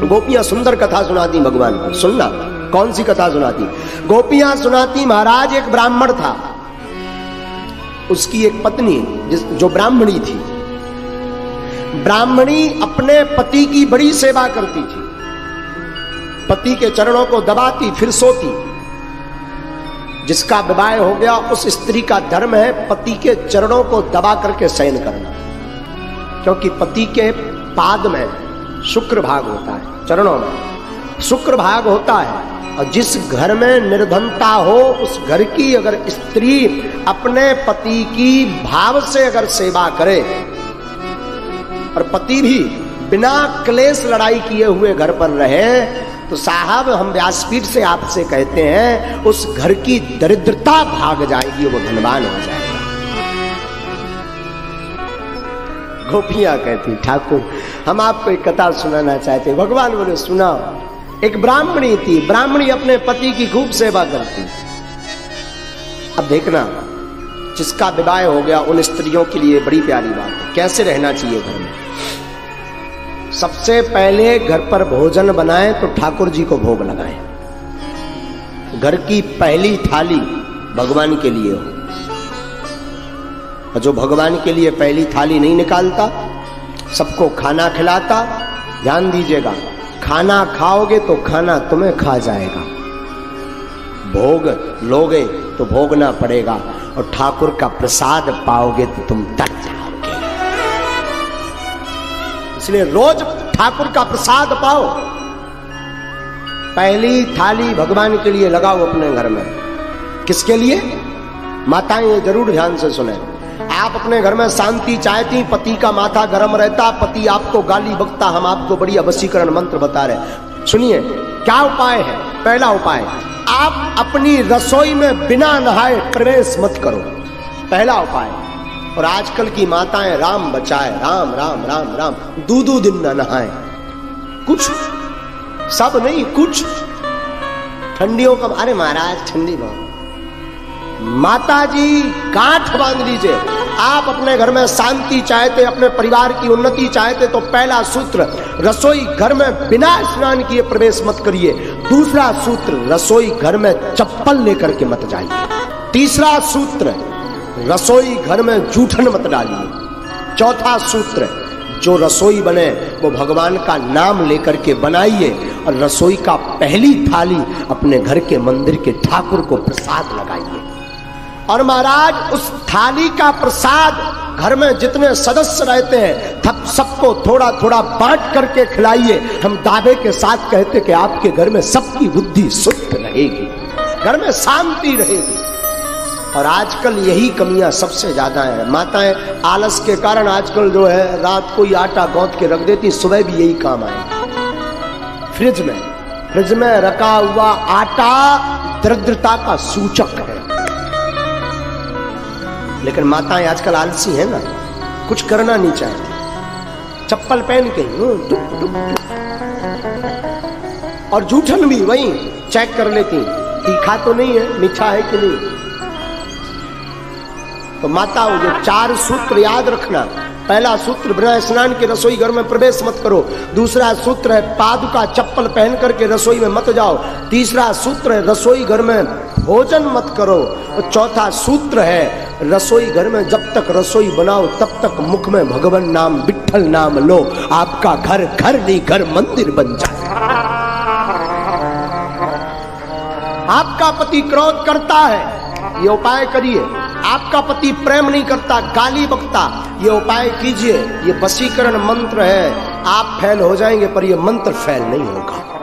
गोपियां सुंदर कथा सुनाती भगवान को। सुनना, कौन सी कथा सुनाती? गोपियां सुनाती, महाराज एक ब्राह्मण था, उसकी एक पत्नी जो ब्राह्मणी थी। ब्राह्मणी अपने पति की बड़ी सेवा करती थी, पति के चरणों को दबाती फिर सोती। जिसका विवाह हो गया उस स्त्री का धर्म है पति के चरणों को दबा करके शयन करना, क्योंकि पति के पाद में शुक्र भाग होता है, चरणों में शुक्र भाग होता है। और जिस घर में निर्धनता हो उस घर की अगर स्त्री अपने पति की भाव से अगर सेवा करे, और पति भी बिना क्लेश लड़ाई किए हुए घर पर रहे, तो साहब हम व्यासपीठ से आपसे कहते हैं उस घर की दरिद्रता भाग जाएगी, वो धनवान हो जाएगा। गोपियां कहती, ठाकुर हम आपको एक कथा सुनाना चाहते हैं। भगवान बोले सुनाओ। एक ब्राह्मणी थी, ब्राह्मणी अपने पति की खूब सेवा करती। अब देखना, जिसका विवाह हो गया उन स्त्रियों के लिए बड़ी प्यारी बात है, कैसे रहना चाहिए घर में। सबसे पहले घर पर भोजन बनाएं तो ठाकुर जी को भोग लगाएं। घर की पहली थाली भगवान के लिए हो, और जो भगवान के लिए पहली थाली नहीं निकालता, सबको खाना खिलाता, ध्यान दीजिएगा, खाना खाओगे तो खाना तुम्हें खा जाएगा, भोग लोगे तो भोगना पड़ेगा, और ठाकुर का प्रसाद पाओगे तो तुम तर जाओगे। इसलिए रोज ठाकुर का प्रसाद पाओ। पहली थाली भगवान के लिए लगाओ अपने घर में। किसके लिए? माताएं ये जरूर ध्यान से सुने। आप अपने घर में शांति चाहती, पति का माथा गर्म रहता, पति आपको गाली बकता, हम आपको बड़ी वशीकरण मंत्र बता रहे। सुनिए क्या उपाय है। पहला उपाय, आप अपनी रसोई में बिना नहाए प्रवेश मत करो, पहला उपाय। और आजकल की माताएं राम बचाए, राम राम राम राम, दो दिन न नहाए, कुछ सब नहीं, कुछ ठंडियों का, अरे महाराज ठंडी बहुत, माता जी गांठ बांध लीजिए। आप अपने घर में शांति चाहते, अपने परिवार की उन्नति चाहते, तो पहला सूत्र, रसोई घर में बिना स्नान किए प्रवेश मत करिए। दूसरा सूत्र, रसोई घर में चप्पल लेकर के मत जाइए। तीसरा सूत्र, रसोई घर में जूठन मत डालिए। चौथा सूत्र, जो रसोई बने वो भगवान का नाम लेकर के बनाइए, और रसोई का पहली थाली अपने घर के मंदिर के ठाकुर को प्रसाद लगाइए। और महाराज उस थाली का प्रसाद घर में जितने सदस्य रहते हैं तब सबको थोड़ा थोड़ा बांट करके खिलाइए। हम दावे के साथ कहते कि आपके घर में सबकी बुद्धि शुद्ध रहेगी, घर में शांति रहेगी। और आजकल यही कमियां सबसे ज्यादा है। माताएं आलस के कारण आजकल जो है रात को ही आटा गौंथ के रख देती, सुबह भी यही काम आए। फ्रिज में रखा हुआ आटा दरिद्रता का सूचक है। लेकिन माताएं आजकल आलसी है ना, कुछ करना नहीं चाहती, चप्पल पहन के और जूठन भी वही चेक कर लेती, तीखा तो नहीं है, मीठा है कि नहीं। तो माताओं जो 4 सूत्र याद रखना। पहला सूत्र, बिना स्नान के रसोई घर में प्रवेश मत करो। दूसरा सूत्र है पादुका चप्पल पहन करके रसोई में मत जाओ। तीसरा सूत्र है रसोई घर में भोजन मत करो। और चौथा सूत्र है रसोई घर में जब तक रसोई बनाओ तब तक मुख में भगवान नाम, विठ्ठल नाम लो, आपका घर घर नहीं घर मंदिर बन जाए। आपका पति क्रोध करता है, ये उपाय करिए। आपका पति प्रेम नहीं करता, गाली बकता, ये उपाय कीजिए। ये वशीकरण मंत्र है। आप फेल हो जाएंगे पर ये मंत्र फेल नहीं होगा।